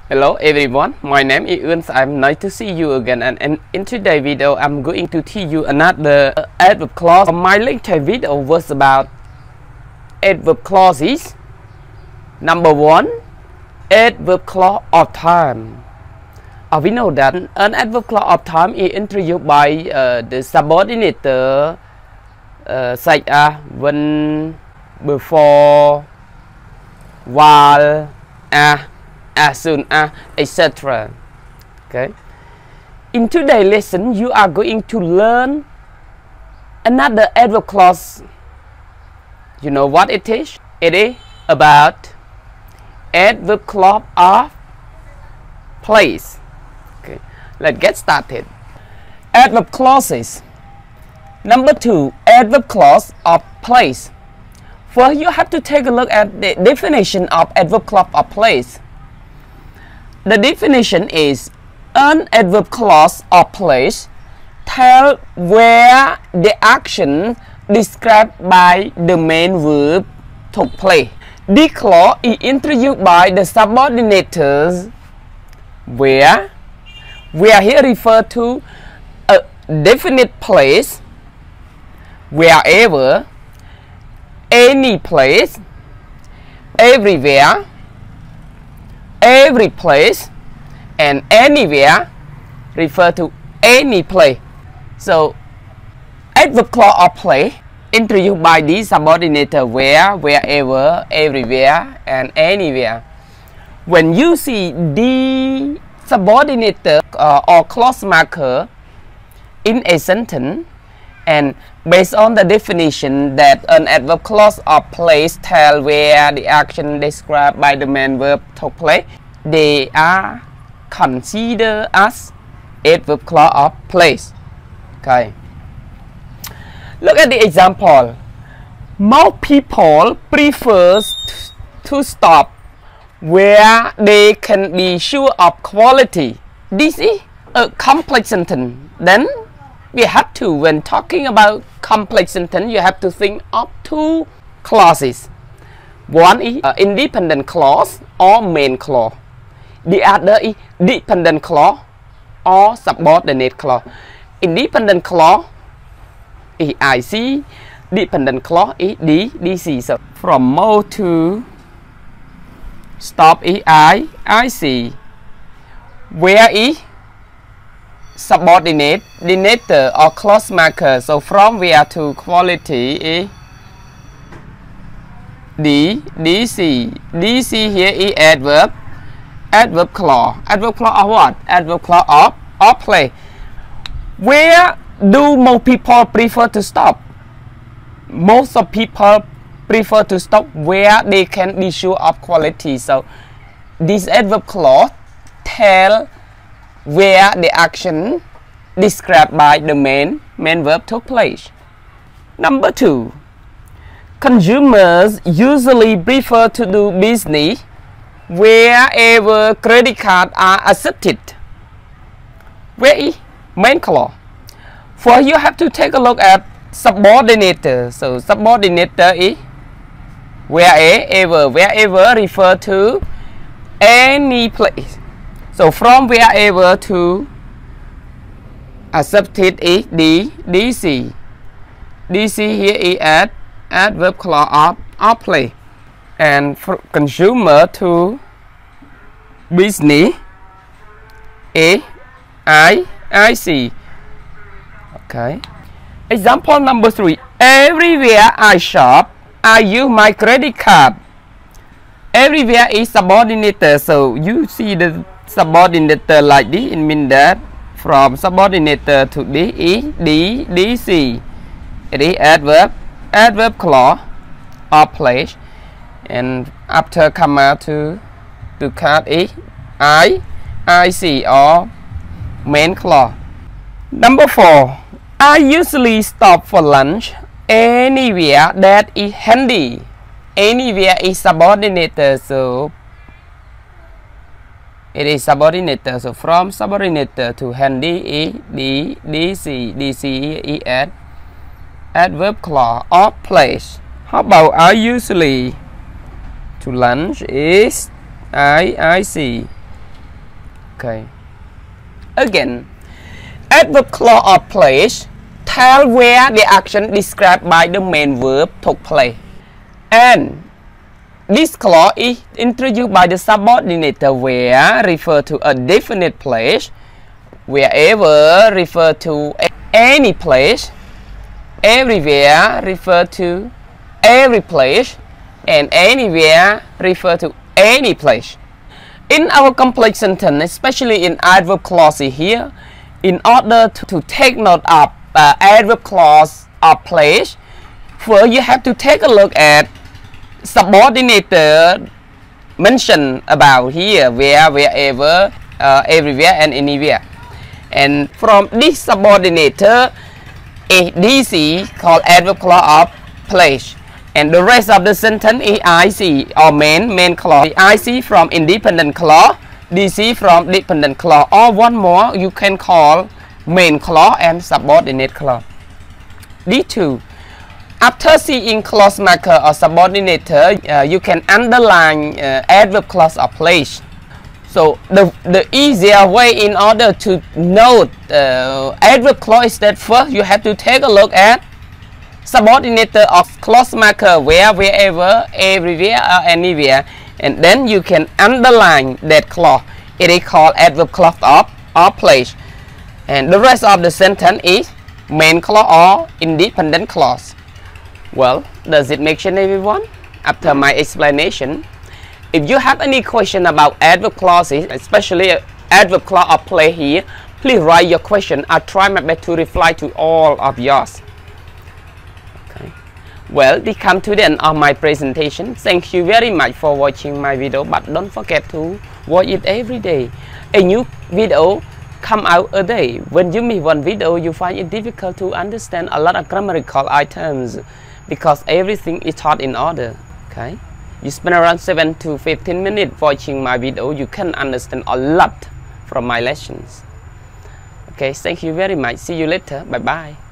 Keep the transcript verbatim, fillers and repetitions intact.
Hello everyone, my name is Oeun. I'm nice to see you again, and, and in today's video I'm going to teach you another adverb clause. My lecture video was about adverb clauses. Number one, adverb clause of time. Uh, we know that an adverb clause of time is introduced by uh, the subordinator uh, such as when, before, while, uh, as soon as, et cetera. Okay. In today's lesson, you are going to learn another adverb clause. You know what it is? It is about adverb clause of place. Okay. Let's get started. Adverb clauses. Number two, adverb clause of place. First, you have to take a look at the definition of adverb clause of place. The definition is an adverb clause of place tells where the action described by the main verb took place. This clause is introduced by the subordinators where where here refer to a definite place, wherever, any place, everywhere, every place, and anywhere refer to any place. So adverb clause of place introduced by the subordinator where, wherever, everywhere, and anywhere. When you see the subordinator uh, or clause marker in a sentence, and based on the definition that an adverb clause of place tells where the action described by the main verb took place, they are considered as adverb clause of place. Okay. Look at the example. Most people prefer to stop where they can be sure of quality. This is a complex sentence. Then we have to, when talking about complex sentence, you have to think of two clauses. One is uh, independent clause or main clause. The other is dependent clause or subordinate clause. Independent clause is I C, dependent clause is D, D C. So from mode to stop is I, I C. Where is subordinate, denominator or clause marker. So from where to quality is D, D C. D C here is adverb, adverb clause. Adverb clause of what? Adverb clause of, of place. Where do most people prefer to stop? Most of people prefer to stop where they can be sure of quality. So this adverb clause tell where the action described by the main, main verb took place. Number two, consumers usually prefer to do business wherever credit cards are accepted. Where is main clause? For you have to take a look at subordinator. So subordinator is wherever. Wherever refer to any place. So from wherever to accepted is D, D C. D C here is at adverb clause of, of place. And for consumer to business is I, I C. Okay. Example number three. Everywhere I shop, I use my credit card. Everywhere is subordinator. So you see the subordinator like this. It means that from subordinator to D is D, D C. It is adverb, adverb clause of place. And after comma to to card is I, I C or main clause. Number four. I usually stop for lunch anywhere that is handy. Anywhere is subordinator, so it is subordinator. So from subordinator to handy is D, D C. D C is at adverb clause of place. How about I usually? To lunch is I, I C. Okay. Again, adverb clause or place tell where the action described by the main verb took place. And this clause is introduced by the subordinator where refer to a definite place, wherever refer to any place, everywhere refer to every place, and anywhere refer to any place. In our complex sentence, especially in adverb clauses here, in order to, to take note of uh, adverb clause or place, first you have to take a look at subordinator mentioned about here, where, wherever, uh, everywhere, and anywhere. And from this subordinator, a D C called adverb clause of place. And the rest of the sentence is I C or main, main clause. I C from independent clause, D C from dependent clause. Or one more you can call main clause and subordinate clause. D two. After seeing clause marker or subordinator, uh, you can underline uh, adverb clause or place. So the, the easier way in order to note uh, adverb clause is that first you have to take a look at subordinator of clause marker where, wherever, everywhere, or anywhere, and then you can underline that clause. It is called adverb clause of or place. And the rest of the sentence is main clause or independent clause. Well, does it make sense, everyone? After my explanation, if you have any question about adverb clauses, especially adverb clause or place here, please write your question. I'll try my best to reply to all of yours. Okay. Well, we come to the end of my presentation. Thank you very much for watching my video, but don't forget to watch it every day. A new video come out a day. When you miss one video, you find it difficult to understand a lot of grammatical items because everything is taught in order. Okay. You spend around seven to fifteen minutes watching my video, you can understand a lot from my lessons. Okay, thank you very much. See you later. Bye bye.